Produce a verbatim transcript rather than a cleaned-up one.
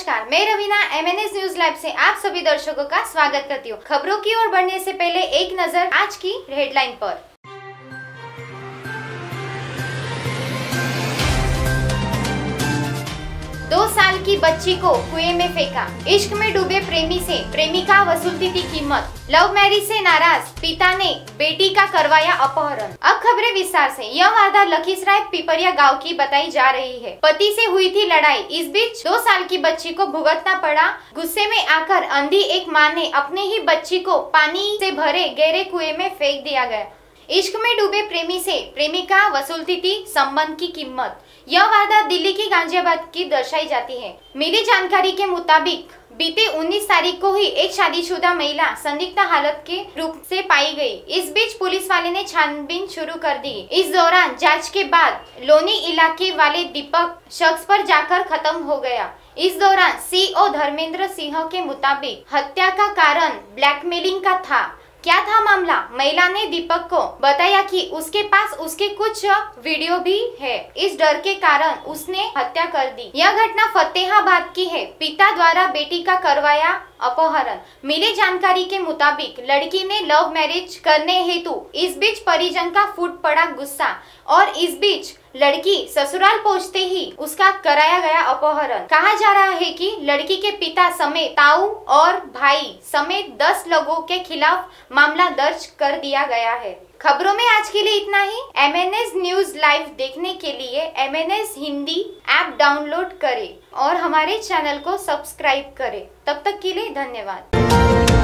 नमस्कार, मैं Raveena MNS news live से आप सभी दर्शकों का स्वागत करती हूँ। खबरों की ओर बढ़ने से पहले एक नजर आज की हेडलाइन पर। दो साल की बच्ची को कुएं में फेंका, इश्क में डूबे प्रेमी से प्रेमिका वसूलती थी कीमत। लव मैरिज से नाराज पिता ने बेटी का करवाया अपहरण। अब खबरें विस्तार से। यह वारदात लखीसराय पिपरिया गांव की बताई जा रही है। पति से हुई थी लड़ाई, इस बीच दो साल की बच्ची को भुगतना पड़ा। गुस्से में आकर अंधी एक मां ने अपने ही बच्ची को पानी से भरे गहरे कुएं में फेंक दिया गया। इश्क में डूबे प्रेमी से प्रेमिका वसूलती थी संबंध की कीमत। यह वारदात दिल्ली की गाजियाबाद की दर्शाई जाती है। मिली जानकारी के मुताबिक बीते उन्नीस तारीख को ही एक शादीशुदा महिला संदिग्ध हालत के रूप से पाई गई। इस बीच पुलिस वाले ने छानबीन शुरू कर दी। इस दौरान जांच के बाद लोनी इलाके वाले दीपक शख्स पर जाकर खत्म हो गया। इस दौरान सीओ धर्मेंद्र सिंह के मुताबिक हत्या का कारण ब्लैकमेलिंग का था। क्या था मामला? महिला ने दीपक को बताया कि उसके पास उसके कुछ वीडियो भी है। इस डर के कारण उसने हत्या कर दी। यह घटना फतेहाबाद की है। पिता द्वारा बेटी का करवाया अपहरण। मिली जानकारी के मुताबिक लड़की ने लव मैरिज करने हेतु इस बीच परिजन का फूट पड़ा गुस्सा और इस बीच लड़की ससुराल पहुंचते ही उसका कराया गया अपहरण। कहा जा रहा है कि लड़की के पिता समेत ताऊ और भाई समेत दस लोगों के खिलाफ मामला दर्ज कर दिया गया है। खबरों में आज के लिए इतना ही। एमएनएस न्यूज लाइव देखने के लिए एमएनएस हिंदी ऐप डाउनलोड करें और हमारे चैनल को सब्सक्राइब करें। तब तक के लिए धन्यवाद।